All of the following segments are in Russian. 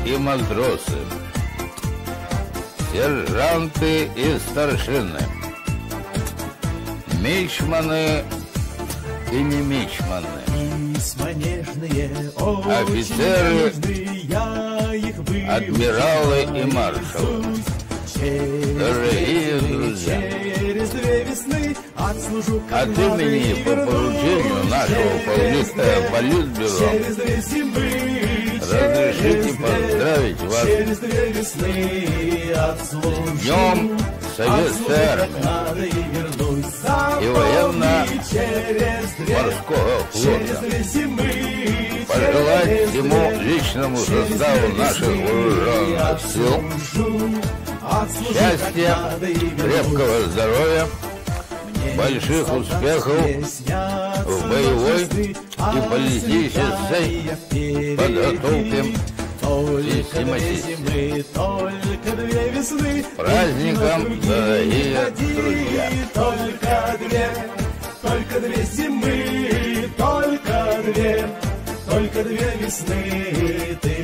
и матросы, сержанты и старшины, мичманы и не мичманы, офицеры, адмиралы и маршалы. Дорогие друзья, от имени по поручению нашего политбюро разрешите поздравить вас с Днем Советской Армии и военно-морского флота. Пожелать всему личному составу наших вооруженных сил счастья, крепкого здоровья, больших успехов в боевой и политической подготовке систематически. Праздником, дорогие друзья! Только две зимы, только две весны. Ты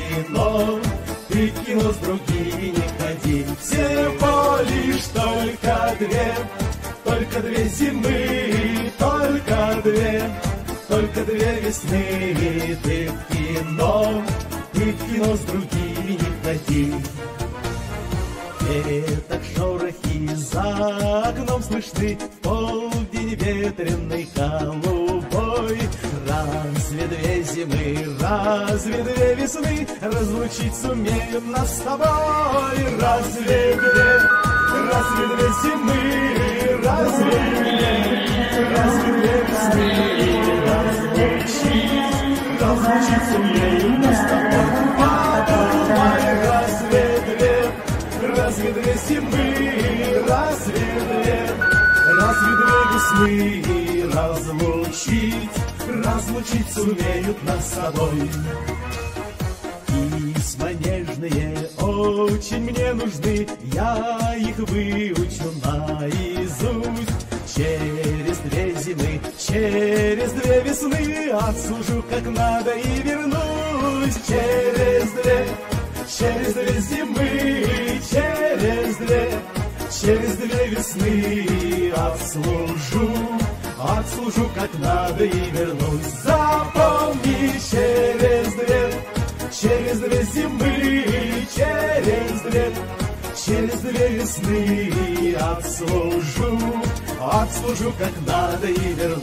в кино с другими не ходи. Всего лишь только две зимы, только две весны. Ты в кино с другими не ходи. Веток шорохи за окном слышны, в полдень ветреный голубой. Разве две зимы, разве две весны разлучить сумеют нас с тобой? Разве две зимы, разве две весны разлучить сумеют нас с тобой? Подумай, разве две зимы, разве две весны разлучить сумеют нас с собой? Письма нежные очень мне нужны, я их выучу наизусть. Через две зимы, через две весны отслужу как надо и вернусь. Через две зимы, через две весны отслужу как надо и вернусь. Запомни, через две зимы, через две весны отслужу как надо и вернусь.